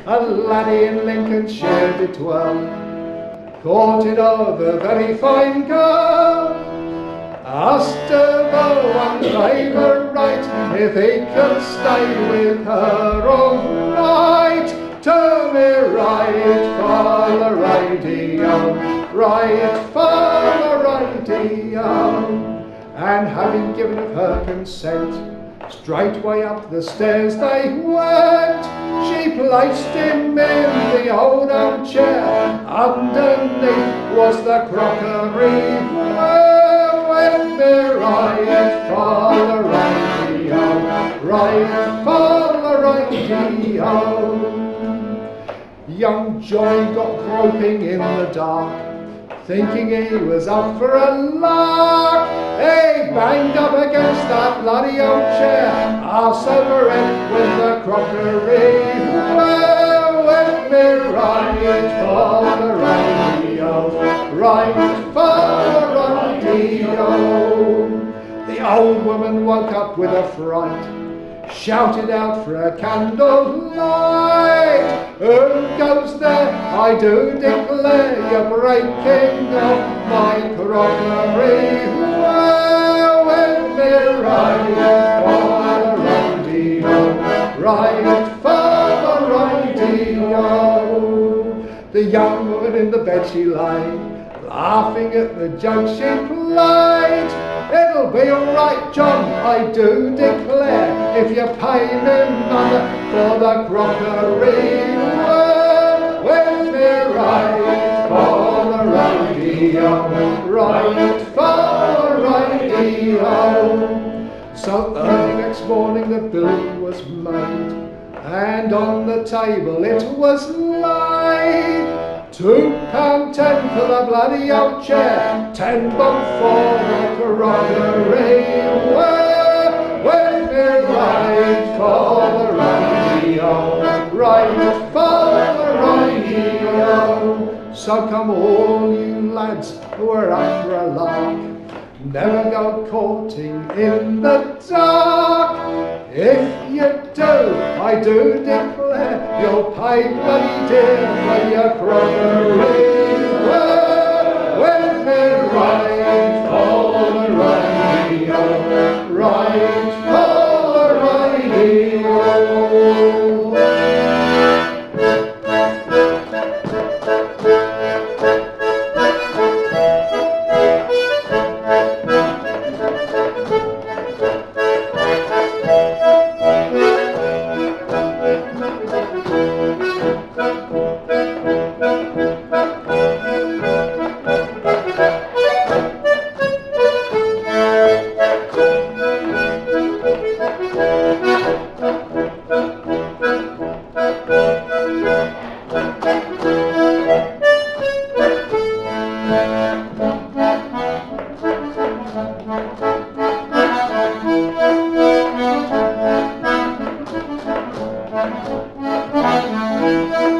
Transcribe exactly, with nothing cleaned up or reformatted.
a laddie in Lincolnshire did dwell, courted of a very fine girl, asked her though one favour right, if he could stay with her all night. Turn me right for the radio, right for the radio. And having given her consent, straightway up the stairs they went. She placed him in the old armchair, underneath was the crockery ware. Went me right for the radio, right for the radio. Young Johnny got groping in the dark, thinking he was up for a lark. He banged up against that bloody old chair, arse over it with the crockery ware. Went me right for the radio, right for the radio. The old woman woke up with a fright, shouted out for a candlelight. Who goes there? I do declare you're breaking up my crockery ware. Went me right for the radio, right for the radio. The young woman in the bed she lay, laughing at the joke she played. It'll be alright, John, I do declare, if you pay me money for the crockery ware. Went me right for the radio, right for the radio. So early next morning the bill was made, and on the table it was laid. Two pound ten for the bloody old chair, ten bob for the crockery ware. Went me right for the radio, right for the radio. So come all you lads who are up for a lark, never go courting in the dark. If you do, I do declare, you'll pay bloody dear for your crockery ware. Went me right for the radio, right for the radio. Thank you.